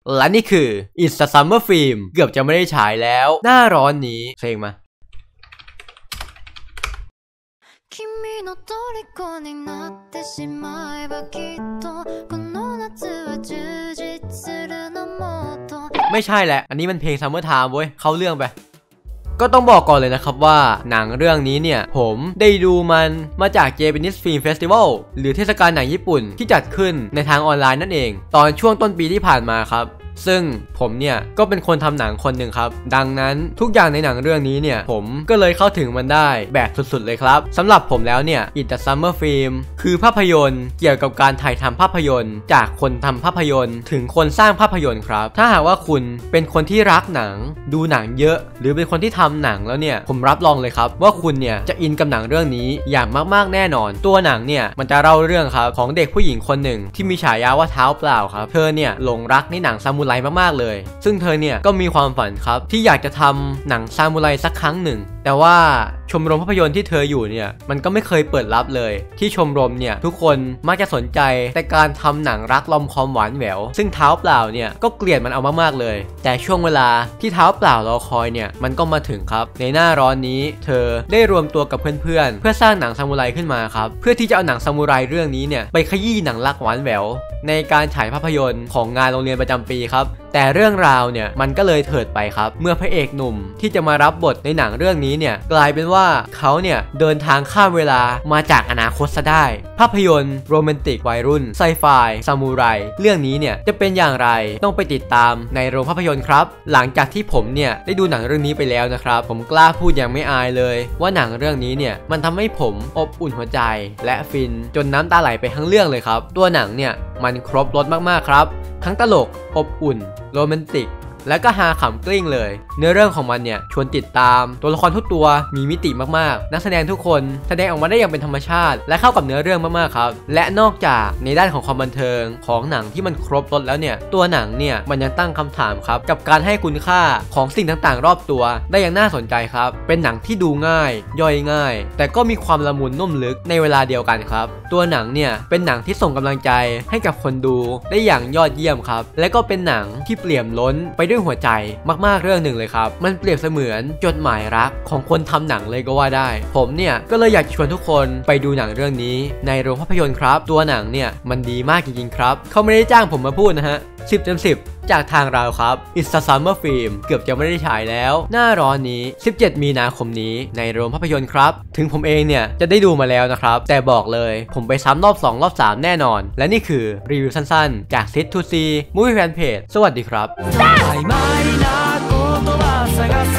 และนี่คือ It's a Summer Film เกือบจะไม่ได้ฉายแล้วหน้าร้อนนี้เพลงมาไม่ใช่แหละอันนี้มันเพลง Summer Time เว้ยเข้าเรื่องไปก็ต้องบอกก่อนเลยนะครับว่าหนังเรื่องนี้เนี่ยผมได้ดูมันมาจาก Japanese Film Festival หรือเทศกาลหนังญี่ปุ่นที่จัดขึ้นในทางออนไลน์นั่นเองตอนช่วงต้นปีที่ผ่านมาครับซึ่งผมเนี่ยก็เป็นคนทำหนังคนหนึ่งครับดังนั้นทุกอย่างในหนังเรื่องนี้เนี่ยผมก็เลยเข้าถึงมันได้แบบสุดๆเลยครับสำหรับผมแล้วเนี่ย It's a Summer Film คือภาพยนตร์เกี่ยวกับการถ่ายทำภาพยนตร์จากคนทำภาพยนตร์ถึงคนสร้างภาพยนตร์ครับถ้าหากว่าคุณเป็นคนที่รักหนังดูหนังเยอะหรือเป็นคนที่ทำหนังแล้วเนี่ยผมรับรองเลยครับว่าคุณเนี่ยจะอินกับหนังเรื่องนี้อย่างมากๆแน่นอนตัวหนังเนี่ยมันจะเล่าเรื่องครับของเด็กผู้หญิงคนหนึ่งที่มีฉายาว่าเท้าเปล่าครับเธอเนี่ยหลงรักในหนังซามูไรมากๆเลยซึ่งเธอเนี่ยก็มีความฝันครับที่อยากจะทำหนังซามูไรสักครั้งหนึ่งแต่ว่าชมรมภาพยนตร์ที่เธออยู่เนี่ยมันก็ไม่เคยเปิดรับเลยที่ชมรมเนี่ยทุกคนมักจะสนใจแต่การทำหนังรักลอมคอมหวานแหววซึ่งเท้าเปล่าเนี่ยก็เกลียดมันเอามากๆเลยแต่ช่วงเวลาที่เท้าเปล่ารอคอยเนี่ยมันก็มาถึงครับในหน้าร้อนนี้เธอได้รวมตัวกับเพื่อนๆเพื่อสร้างหนังซามูไรขึ้นมาครับเพื่อที่จะเอาหนังซามูไรเรื่องนี้เนี่ยไปขยี้หนังรักหวานแหววในการฉายภาพยนตร์ของงานโรงเรียนประจำปีครับแต่เรื่องราวเนี่ยมันก็เลยเถิดไปครับเมื่อพระเอกหนุ่มที่จะมารับบทในหนังเรื่องนี้เนี่ยกลายเป็นว่าเขาเนี่ยเดินทางข้ามเวลามาจากอนาคตซะได้ภาพยนตร์โรแมนติกวัยรุ่นไซไฟซามูไรเรื่องนี้เนี่ยจะเป็นอย่างไรต้องไปติดตามในโรงภาพยนตร์ครับหลังจากที่ผมเนี่ยได้ดูหนังเรื่องนี้ไปแล้วนะครับผมกล้าพูดอย่างไม่อายเลยว่าหนังเรื่องนี้เนี่ยมันทำให้ผมอบอุ่นหัวใจและฟินจนน้ำตาไหลไปทั้งเรื่องเลยครับตัวหนังเนี่ยมันครบรสมากๆครับทั้งตลกอบอุ่นโรแมนติกและก็ฮาขำกลิ้งเลยเนื้อเรื่องของมันเนี่ยชวนติดตามตัวละครทุกตัวมีมิติมากๆนักแสดงทุกคนแสดงออกมาได้อย่างเป็นธรรมชาติและเข้ากับเนื้อเรื่องมากๆครับและนอกจากในด้านของความบันเทิงของหนังที่มันครบรสแล้วเนี่ยตัวหนังเนี่ยมันยังตั้งคำถามครับกับการให้คุณค่าของสิ่งต่างๆรอบตัวได้อย่างน่าสนใจครับเป็นหนังที่ดูง่ายย่อยง่ายแต่ก็มีความละมุนนุ่มลึกในเวลาเดียวกันครับตัวหนังเนี่ยเป็นหนังที่ส่งกำลังใจให้กับคนดูได้อย่างยอดเยี่ยมครับและก็เป็นหนังที่เปี่ยมล้นไปด้วยหัวใจมากๆเรื่องหนึ่งเลยครับมันเปรียบเสมือนจดหมายรักของคนทำหนังเลยก็ว่าได้ผมเนี่ยก็เลยอยากชวนทุกคนไปดูหนังเรื่องนี้ในโรงภาพยนตร์ครับตัวหนังเนี่ยมันดีมากจริงๆครับเขาไม่ได้จ้างผมมาพูดนะฮะ10 เต็ม 10จากทางเราครับ It's a Summer Film เกือบจะไม่ได้ฉายแล้วหน้าร้อนนี้17 มีนาคมนี้ในโรงภาพยนตร์ครับถึงผมเองเนี่ยจะได้ดูมาแล้วนะครับแต่บอกเลยผมไปซ้ำรอบ2รอบ3แน่นอนและนี่คือรีวิวสั้นๆจาก Sit to See Movie Fan Page สวัสดีครับ